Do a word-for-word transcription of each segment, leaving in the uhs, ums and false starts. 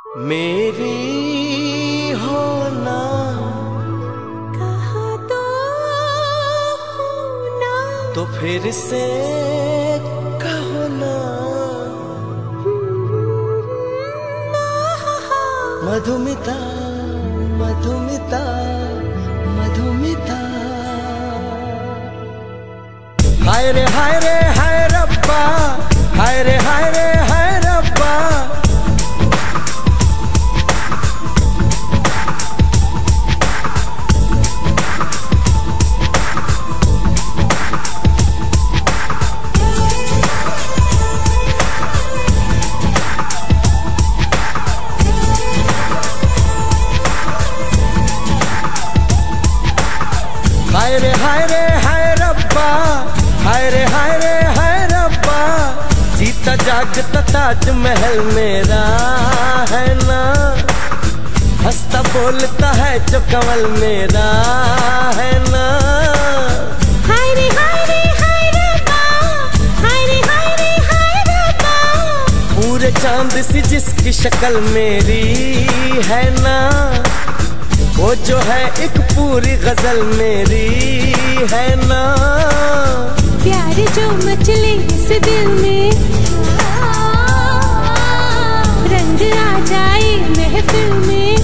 मेरी होना कहा तो होना, तो फिर से कहो ना। मधुमिता मधुमिता मधुमिता। हाय रे हाय रे हाय रब्बा, हाय रे हाय रे हाय रब्बा। हाय रे हाय रे हाय रब्बा, हाय रे हाय रे हाय रब्बा। जीता जागता ताजमहल मेरा है ना, हंसता बोलता है जो कमल मेरा है ना। हाय रे हाय रे हाय रब्बा, हाय रे हाय रे हाय रब्बा। पूरे चांद सी जिसकी शक्ल मेरी है ना, वो जो है एक पूरी गजल मेरी है ना। प्यार जो मचले इस दिल में, रंग आ जाए महफिल में।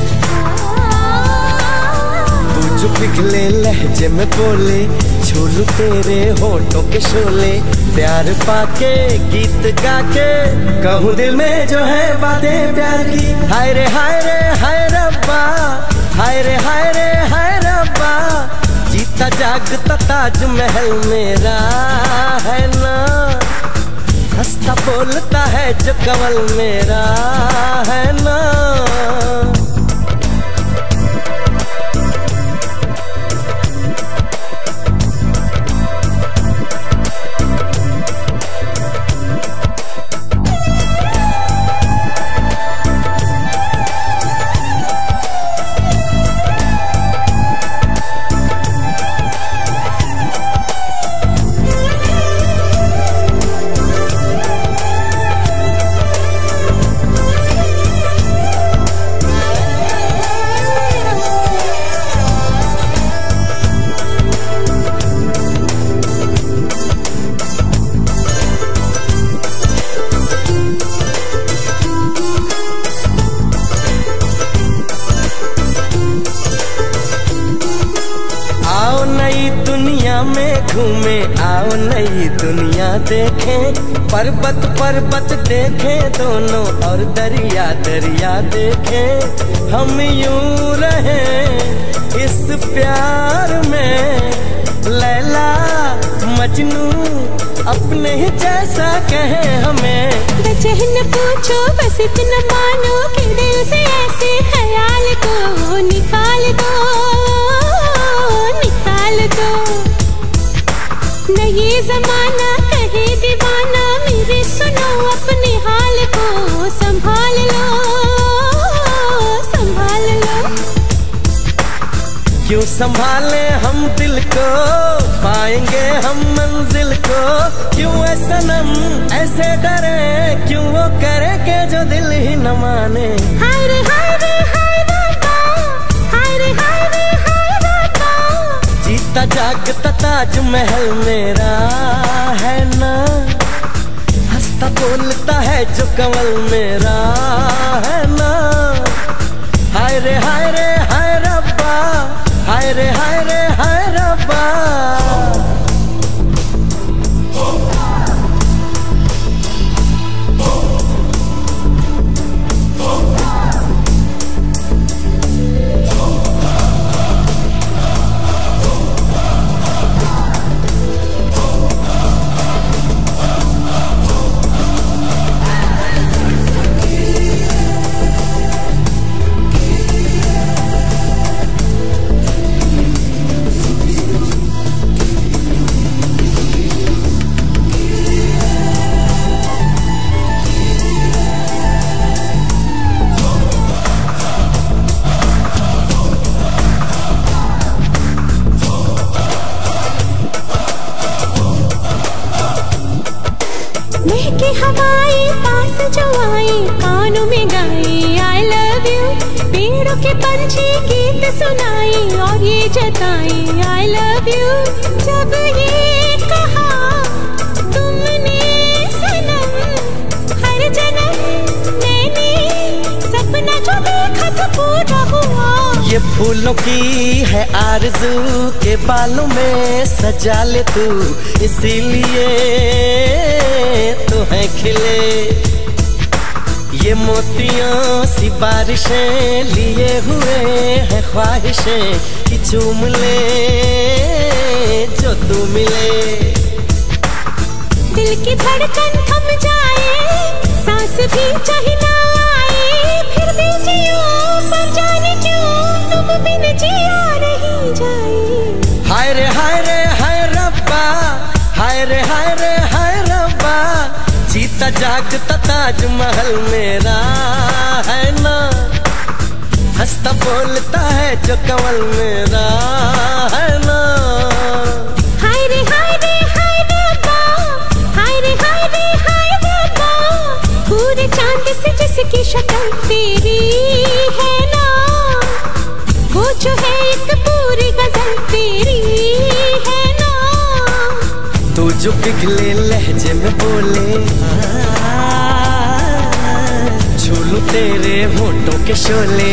तू जो पिघले लहजे में बोले, झूलू तेरे होठों के शोले। प्यार पाके गीत गा के कहूँ दिल में जो है बातें प्यार की। हाय रे हाय रे हाय रब्बा, हाय रे हाय रे हाय रब्बा। जीता जागता ताजमहल मेरा है ना, हंसता बोलता है जो कमल मेरा है ना। में घूमे आओ नई दुनिया देखें, पर्वत पर्वत देखें दोनों और दरिया दरिया देखें। हम यूं रहें इस प्यार में, लैला मजनू अपने ही जैसा कहें हमें। बचन पूछो बस इतना मानो कि दिल से ऐसे ख्याल को निकाल दो, निकाल दो। न ये जमाना कहे दीवाना, मेरे सुनो अपने हाल को संभाल लो, संभाल लो। क्यों संभाले हम दिल को, पाएंगे हम मंजिल को। क्यों ऐ सनम ऐसे डरे, क्यों वो करे के जो दिल ही न माने। हाय रे हाय रे हाय रब्बा, हाय रे हाय रे हाय रब्बा। जीता जागता ताजमहल मेरा है ना, हंसता बोलता है जो कमल मेरा है ना। हाय रे हाय रे हाय रब्बा, हाय रे हाय रे हाय रब्बा। मीठी हवाएं पास जो आई कानों में गाई आई लव यू। पेड़ों के पंछी गीत सुनाई और ये जताई आई लव यू। जब ये कहा तुमने सनम हर जन्म मैंने सपना जो देखा था पूरा हुआ। ये फूलों की है आरज़ू के बालों में सजा ले तू, इसीलिए तो है खिले ये मोतियों सी बारिशें, लिए हुए हैं ख्वाहिशें कि चूम ले जो तू मिले। दिल की धड़कन थम जाए सांस भी चाहे ना आए, फिर भी जियो पर जाने क्यों तुम बिन जिया नहीं जाए। हाय रे हाय रे हाय रब्बा, हाय रे हाय रे हाय रब्बा, जीता जागता ताजमहल मेरा है ना, हंसता बोलता है जो कमल मेरा है ना। हाय रे हाय रे हाय रब्बा, हाय रे हाय रे हाय रब्बा, पूरे चांद से जिसकी शक्ल तेरी है ना, वो जो है एक पूरी गजल तेरी है ना। तू जो पिघले लहजे में बोले, झूलू तेरे होठों के शोले,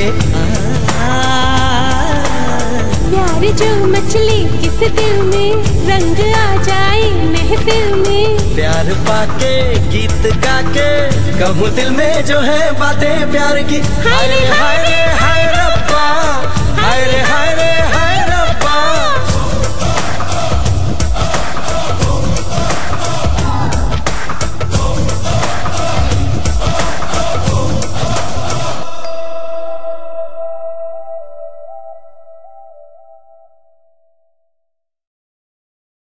प्यार जो मचले किस दिल में, रंग आ जाए महफिल में। प्यार पाके गीत गा के कहूँ दिल में जो है बातें प्यार की। हाय रे हाय रे हाय रब्बा, हाय रे हाय रे